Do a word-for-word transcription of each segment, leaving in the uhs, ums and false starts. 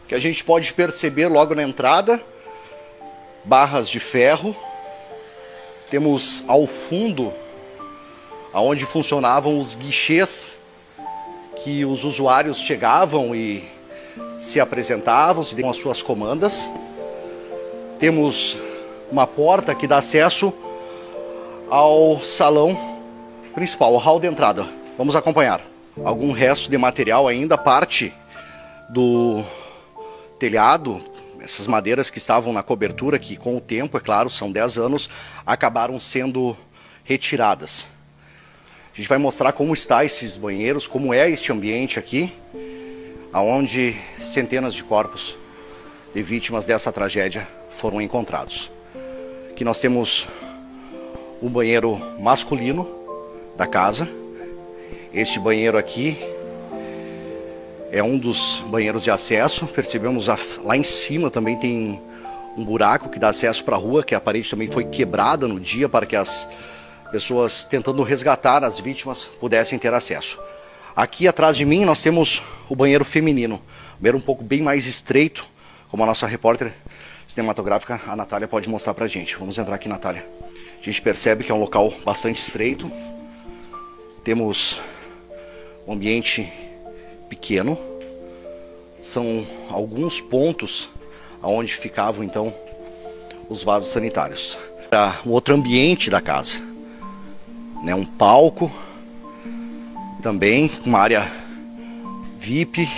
que a gente pode perceber logo na entrada, barras de ferro. Temos ao fundo, aonde funcionavam os guichês, que os usuários chegavam e se apresentavam, se davam as suas comandas. Temos uma porta que dá acesso ao salão principal, o hall de entrada. Vamos acompanhar. Algum resto de material ainda, parte do telhado, essas madeiras que estavam na cobertura, que com o tempo, é claro, são dez anos, acabaram sendo retiradas. A gente vai mostrar como está esses banheiros, como é este ambiente aqui, onde centenas de corpos de vítimas dessa tragédia foram encontrados. Aqui nós temos o banheiro masculino da casa. Este banheiro aqui é um dos banheiros de acesso. Percebemos lá em cima também tem um buraco que dá acesso para a rua, que a parede também foi quebrada no dia para que as pessoas tentando resgatar as vítimas pudessem ter acesso. Aqui atrás de mim nós temos o banheiro feminino, um banheiro um pouco bem mais estreito, como a nossa repórter cinematográfica, a Natália, pode mostrar para a gente. Vamos entrar aqui, Natália. A gente percebe que é um local bastante estreito. Temos um ambiente pequeno. São alguns pontos onde ficavam então os vasos sanitários. O outro ambiente da casa, né, um palco, também uma área V I P,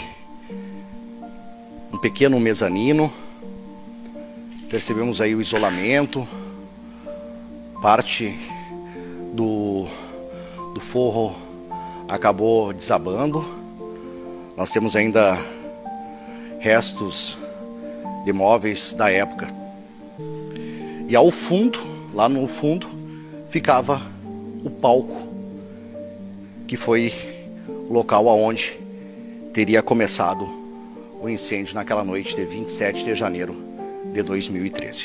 um pequeno mezanino. Percebemos aí o isolamento, parte do, do forro acabou desabando. Nós temos ainda restos de móveis da época. E ao fundo, lá no fundo, ficava o palco, que foi o local aonde teria começado o incêndio naquela noite de vinte e sete de janeiro de dois mil e treze.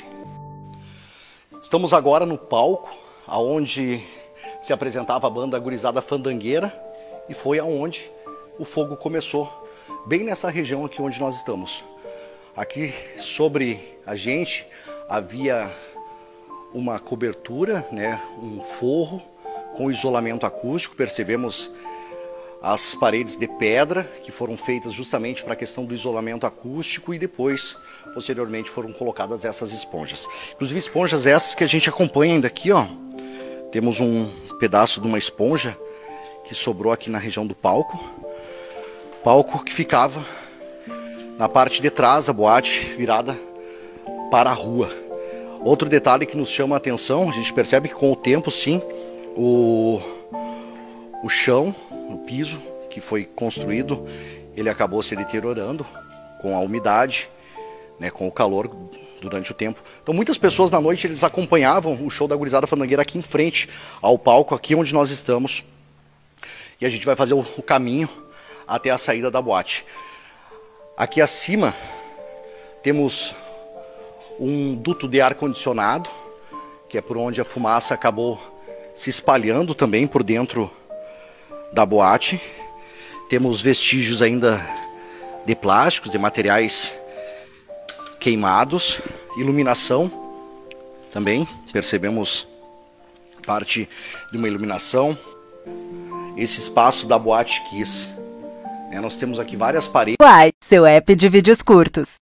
Estamos agora no palco, aonde se apresentava a banda Gurizada Fandangueira, e foi aonde o fogo começou, bem nessa região aqui onde nós estamos. Aqui sobre a gente havia uma cobertura, né, um forro com isolamento acústico. Percebemos as paredes de pedra que foram feitas justamente para a questão do isolamento acústico, e depois, posteriormente, foram colocadas essas esponjas. Inclusive esponjas essas que a gente acompanha ainda aqui, ó. Temos um pedaço de uma esponja que sobrou aqui na região do palco. Palco que ficava na parte de trás da boate, virada para a rua. Outro detalhe que nos chama a atenção, a gente percebe que com o tempo, sim, o, o chão, o piso que foi construído, ele acabou se deteriorando com a umidade, né, com o calor durante o tempo. Então muitas pessoas na noite eles acompanhavam o show da Gurizada Fandangueira aqui em frente ao palco, aqui onde nós estamos. E a gente vai fazer o, o caminho até a saída da boate. Aqui acima temos um duto de ar-condicionado, que é por onde a fumaça acabou se espalhando também por dentro da boate. Temos vestígios ainda de plásticos, de materiais queimados. Iluminação também, percebemos parte de uma iluminação. Esse espaço da Boate Kiss, né, nós temos aqui várias paredes. Uai, seu app de vídeos curtos.